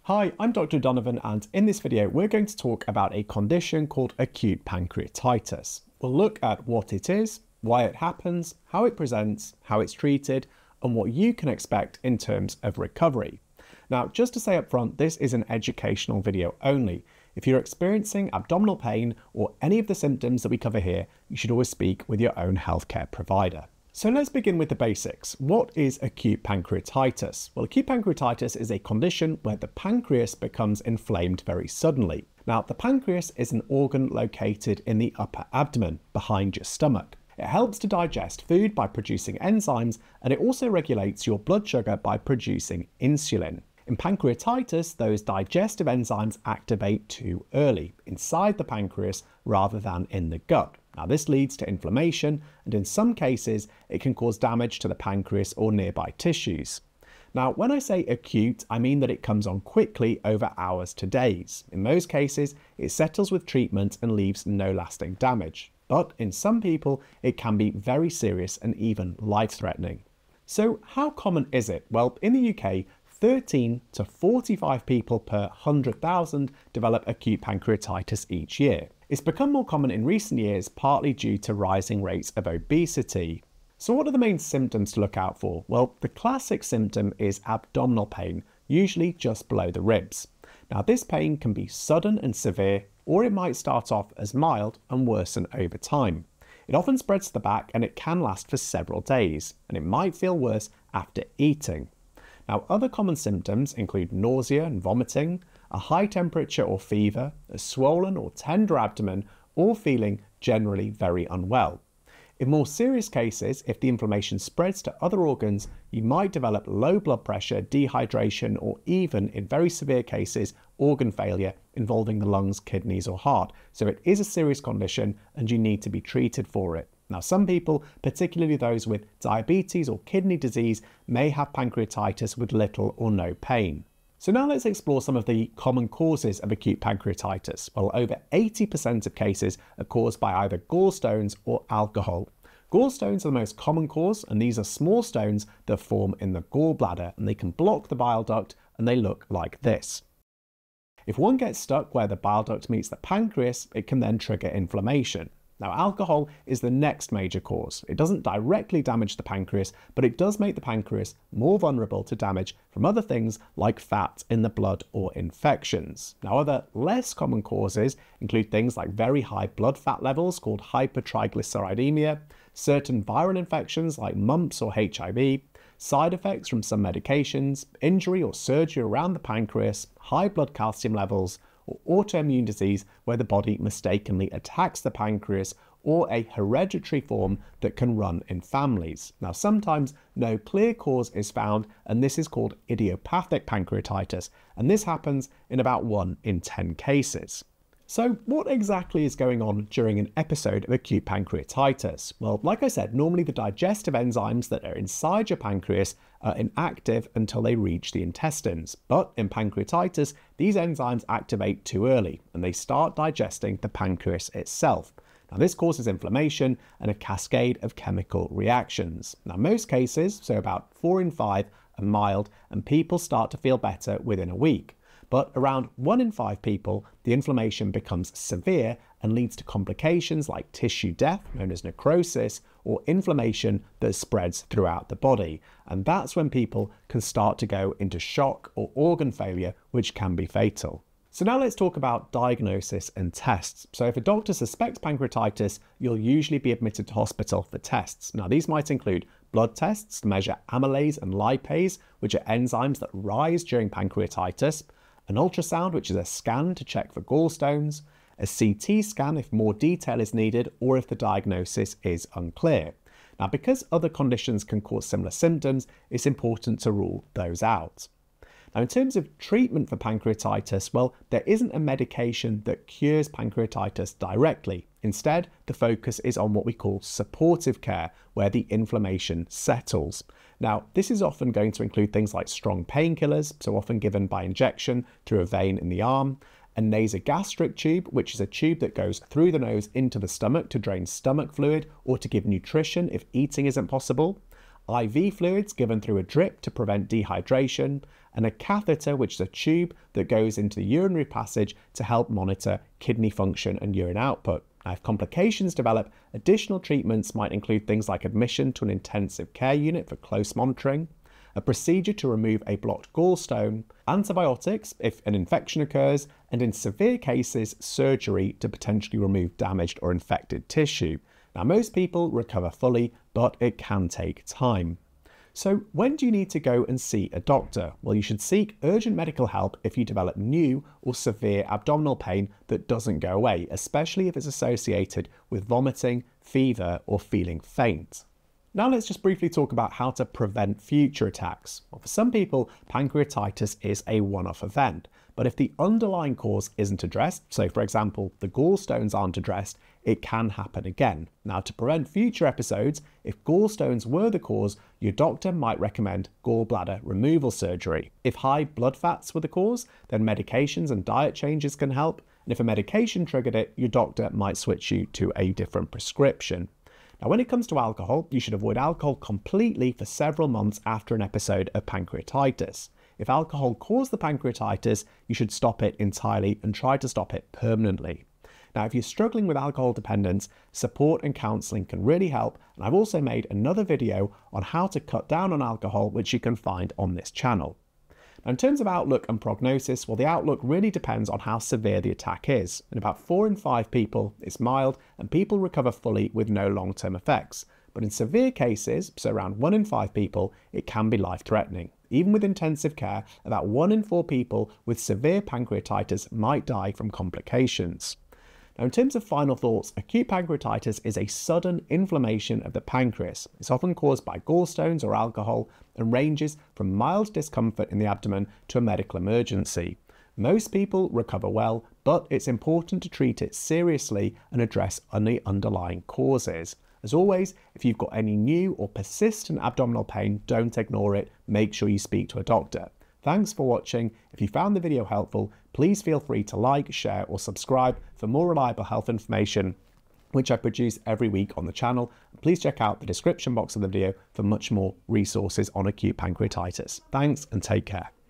Hi, I'm Dr. Donovan, and in this video we're going to talk about a condition called acute pancreatitis. We'll look at what it is, why it happens, how it presents, how it's treated, and what you can expect in terms of recovery. Now, just to say up front, this is an educational video only. If you're experiencing abdominal pain or any of the symptoms that we cover here, you should always speak with your own healthcare provider. So let's begin with the basics. What is acute pancreatitis? Well, acute pancreatitis is a condition where the pancreas becomes inflamed very suddenly. Now, the pancreas is an organ located in the upper abdomen, behind your stomach. It helps to digest food by producing enzymes, and it also regulates your blood sugar by producing insulin. In pancreatitis, those digestive enzymes activate too early, inside the pancreas rather than in the gut. Now, this leads to inflammation, and in some cases, it can cause damage to the pancreas or nearby tissues. Now, when I say acute, I mean that it comes on quickly over hours to days. In most cases, it settles with treatment and leaves no lasting damage. But in some people, it can be very serious and even life-threatening. So how common is it? Well, in the UK, 13 to 45 people per 100,000 develop acute pancreatitis each year. It's become more common in recent years, partly due to rising rates of obesity. So what are the main symptoms to look out for? Well, the classic symptom is abdominal pain, usually just below the ribs. Now, this pain can be sudden and severe, or it might start off as mild and worsen over time. It often spreads to the back and it can last for several days, and it might feel worse after eating. Now, other common symptoms include nausea and vomiting, a high temperature or fever, a swollen or tender abdomen, or feeling generally very unwell. In more serious cases, if the inflammation spreads to other organs, you might develop low blood pressure, dehydration, or even, in very severe cases, organ failure involving the lungs, kidneys, or heart. So it is a serious condition and you need to be treated for it. Now, some people, particularly those with diabetes or kidney disease, may have pancreatitis with little or no pain. So now let's explore some of the common causes of acute pancreatitis. Well, over 80% of cases are caused by either gallstones or alcohol. Gallstones are the most common cause, and these are small stones that form in the gallbladder, and they can block the bile duct, and they look like this. If one gets stuck where the bile duct meets the pancreas, it can then trigger inflammation. Now, alcohol is the next major cause. It doesn't directly damage the pancreas, but it does make the pancreas more vulnerable to damage from other things like fat in the blood or infections. Now, other less common causes include things like very high blood fat levels called hypertriglyceridemia, certain viral infections like mumps or HIV, side effects from some medications, injury or surgery around the pancreas, high blood calcium levels, or autoimmune disease where the body mistakenly attacks the pancreas, or a hereditary form that can run in families. Now, sometimes no clear cause is found, and this is called idiopathic pancreatitis, and this happens in about 1 in 10 cases. So what exactly is going on during an episode of acute pancreatitis? Well, like I said, normally the digestive enzymes that are inside your pancreas are inactive until they reach the intestines. But in pancreatitis, these enzymes activate too early and they start digesting the pancreas itself. Now, this causes inflammation and a cascade of chemical reactions. Now, most cases, so about 4 in 5, are mild and people start to feel better within a week. But around 1 in 5 people, the inflammation becomes severe and leads to complications like tissue death, known as necrosis, or inflammation that spreads throughout the body. And that's when people can start to go into shock or organ failure, which can be fatal. So now let's talk about diagnosis and tests. So if a doctor suspects pancreatitis, you'll usually be admitted to hospital for tests. Now, these might include blood tests to measure amylase and lipase, which are enzymes that rise during pancreatitis, an ultrasound, which is a scan to check for gallstones, a CT scan if more detail is needed or if the diagnosis is unclear. Now, because other conditions can cause similar symptoms, it's important to rule those out. Now, in terms of treatment for pancreatitis, well, there isn't a medication that cures pancreatitis directly. Instead, the focus is on what we call supportive care, where the inflammation settles. Now, this is often going to include things like strong painkillers, so often given by injection through a vein in the arm, a nasogastric tube, which is a tube that goes through the nose into the stomach to drain stomach fluid or to give nutrition if eating isn't possible, IV fluids given through a drip to prevent dehydration, and a catheter, which is a tube that goes into the urinary passage to help monitor kidney function and urine output. Now, if complications develop, additional treatments might include things like admission to an intensive care unit for close monitoring, a procedure to remove a blocked gallstone, antibiotics if an infection occurs, and in severe cases, surgery to potentially remove damaged or infected tissue. Now, most people recover fully, but it can take time. So when do you need to go and see a doctor? Well, you should seek urgent medical help if you develop new or severe abdominal pain that doesn't go away, especially if it's associated with vomiting, fever, or feeling faint. Now let's just briefly talk about how to prevent future attacks. Well, for some people, pancreatitis is a one-off event, but if the underlying cause isn't addressed, so for example, the gallstones aren't addressed, it can happen again. Now, to prevent future episodes, if gallstones were the cause, your doctor might recommend gallbladder removal surgery. If high blood fats were the cause, then medications and diet changes can help. And if a medication triggered it, your doctor might switch you to a different prescription. Now, when it comes to alcohol, you should avoid alcohol completely for several months after an episode of pancreatitis. If alcohol caused the pancreatitis, you should stop it entirely and try to stop it permanently. Now, if you're struggling with alcohol dependence, support and counselling can really help, and I've also made another video on how to cut down on alcohol, which you can find on this channel. Now, in terms of outlook and prognosis, well, the outlook really depends on how severe the attack is. In about 4 in 5 people, it's mild, and people recover fully with no long-term effects. But in severe cases, so around 1 in 5 people, it can be life-threatening. Even with intensive care, about 1 in 4 people with severe pancreatitis might die from complications. Now, in terms of final thoughts, acute pancreatitis is a sudden inflammation of the pancreas. It's often caused by gallstones or alcohol and ranges from mild discomfort in the abdomen to a medical emergency. Most people recover well, but it's important to treat it seriously and address any underlying causes. As always, if you've got any new or persistent abdominal pain, don't ignore it. Make sure you speak to a doctor. Thanks for watching. If you found the video helpful, please feel free to like, share, or subscribe for more reliable health information, which I produce every week on the channel. Please check out the description box of the video for much more resources on acute pancreatitis. Thanks and take care.